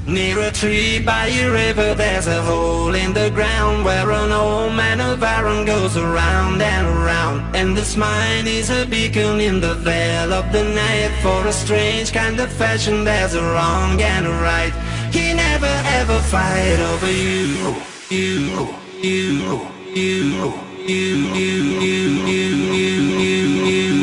Near a tree by a river there's a hole in the ground where an old man of iron goes around and around. And this mine is a beacon in the veil of the night. For a strange kind of fashion there's a wrong and a right. He never ever fight over you, you, you, you, you, you, you, you, you, you.